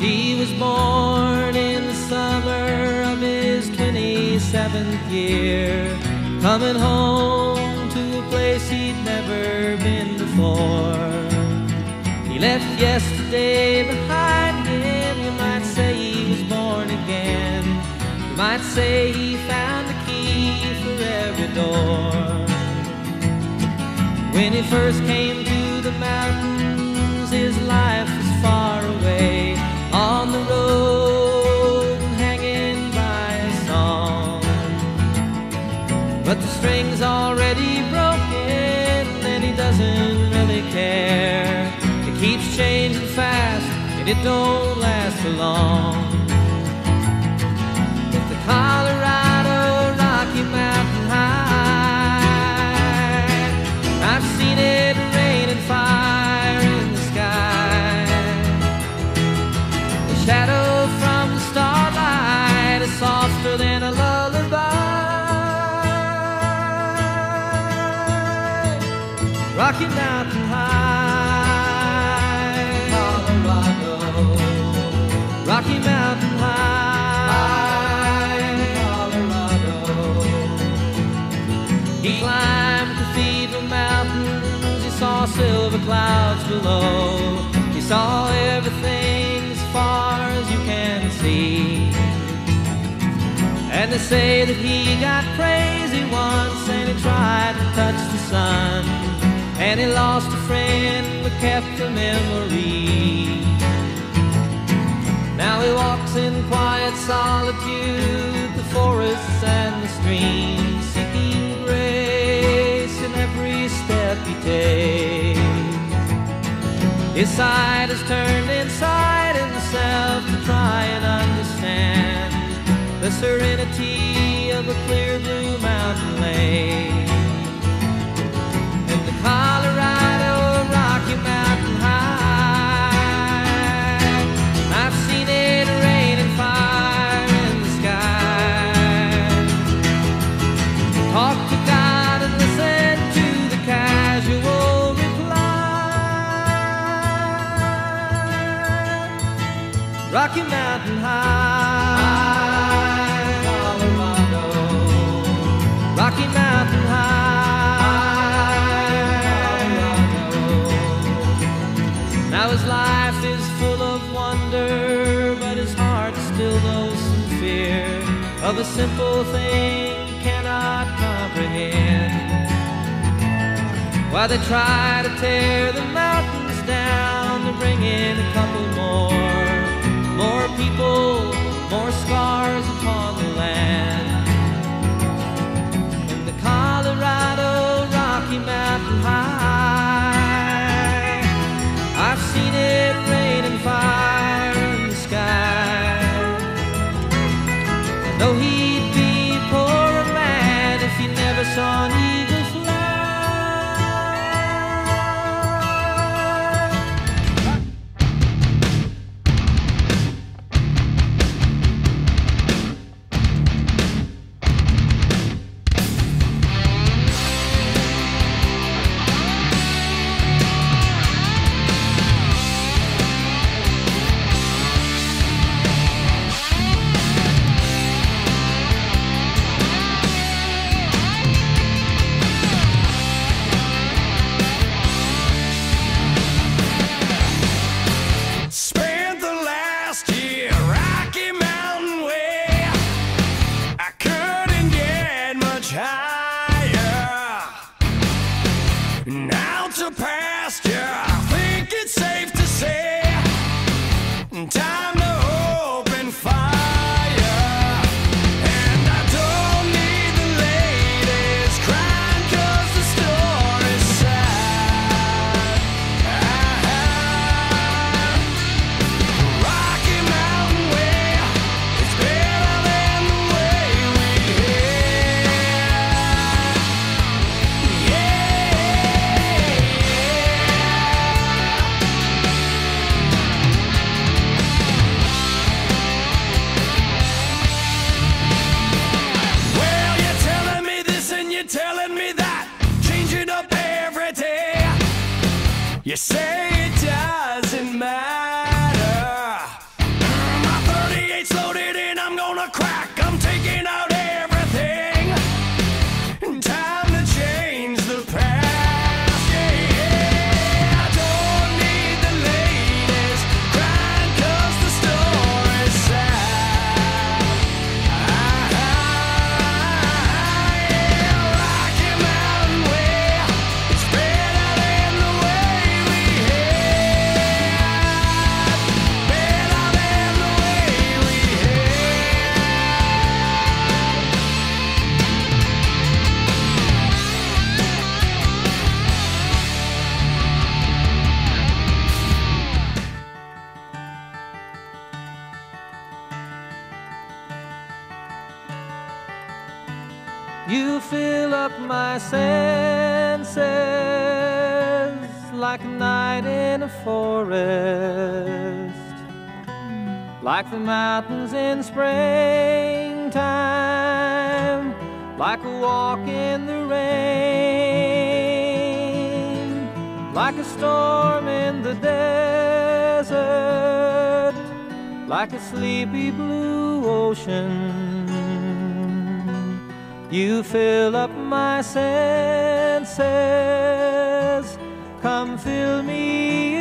He was born in the summer of his 27th year, coming home to a place he'd never been before. He left yesterday behind him. You might say he was born again. You might say he found a key for every door. When he first came to the mountains, his life was far away, on the road and hanging by a song. But the string's already broken and he doesn't really care. It keeps changing fast and it don't last for long. If the Colorado Rocky Mountain High, I've seen it rain and fire in the sky. The shadow from the starlight is softer than a lullaby. Rocky Mountain High, Colorado. Rocky Mountain High, Colorado. He climbed Cathedral Mountains. He saw silver clouds below. He saw everything as far as you can see. And they say that he got crazy once and he tried to touch the sun, and he lost a friend but kept a memory. Now he walks in quiet solitude, the forests and the streams, seeking grace in every step he takes. His side is turned inside himself to try and understand the serenity of a clear blue mountain lake. And the Colorado Rocky Mountain High, I've seen it rain and fire in the sky. Talk to God and listen to the casual reply. Rocky Mountain High, Colorado. Rocky Mountain High, Colorado. Now his life is full of wonder, but his heart still knows some fear of a simple thing he cannot comprehend. While they try to tear the mountains down to bring in a couple more people, more scars upon the land. In the Colorado Rocky Mountain High, I've seen it rain and fire in the sky. I know he'd be a poorer man if he never saw an eagle fly. Time to open fire, and I don't need the ladies crying 'cause the story's sad. Rocky Mountain Way is better than the way we head. Telling me that, change it up every day. You say it doesn't matter. crack, I'm taking out everything. Time to change the past, yeah, yeah. I don't need the latest grind, 'cause the story's sad. Yeah, Rocky Mountain way, it's better than the way we had. Better than the way we had. You fill up my senses like a night in a forest, like the mountains in springtime, like a walk in the rain, like a storm in the desert, like a sleepy blue ocean. You fill up my senses, come fill me